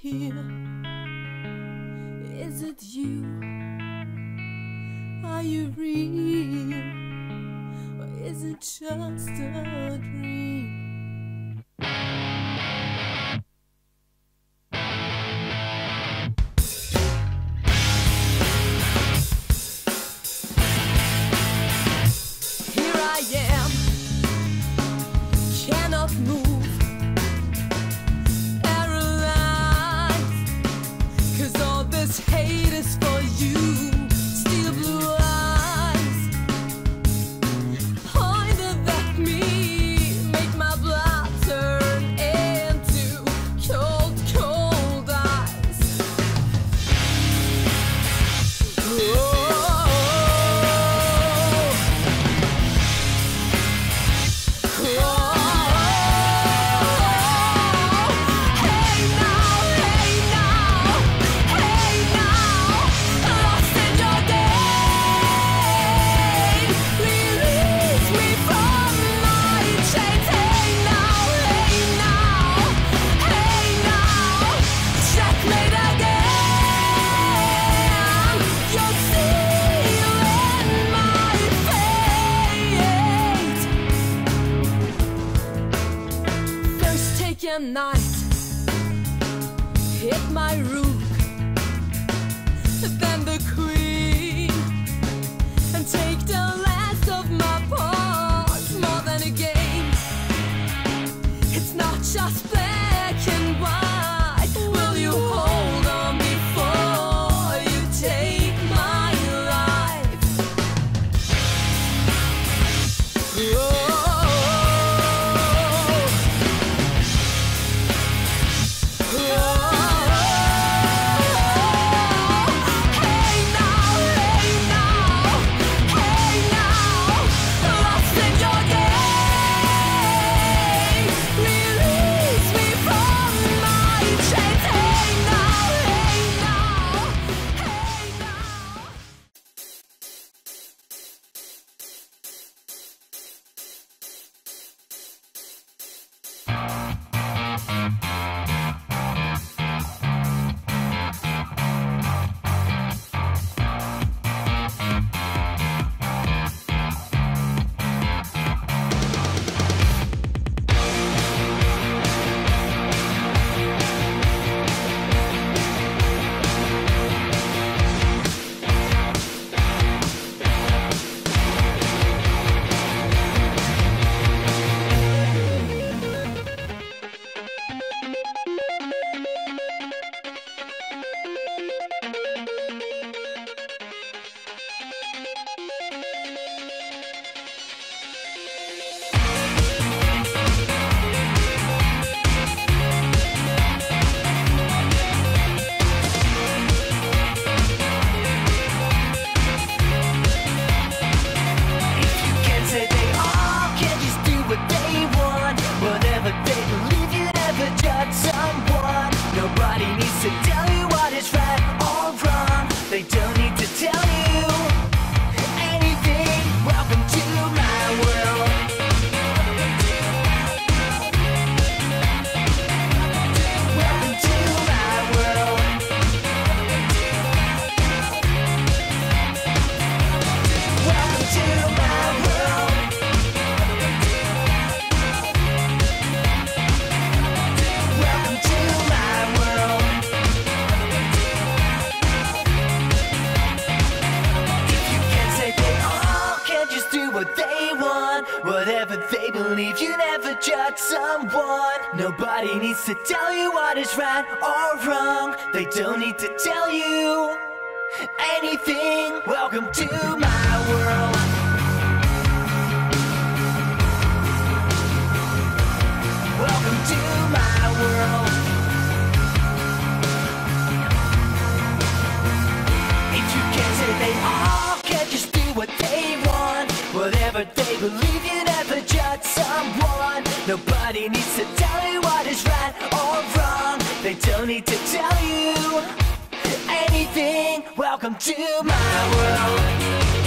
here? Is it you? Are you real? Or is it just a dream? Here I am, cannot move, paralyzed, 'cause all this hate is for you. Steel blue eyes pointed at me, make my blood turn into cold, cold ice. Oh. Night hit my roof, then the queen, and take the last of my pawns. More than a game, it's not just black and white. Will you hold on before you take my life? Oh. Nobody needs to tell you what is right or wrong. They don't need to tell you anything. Welcome to my world. Welcome to my world. If you can't say they all can't just do what they want, whatever they believe, you never judge someone. Nobody needs to tell you what is right or wrong. They don't need to tell you anything. Welcome to my world.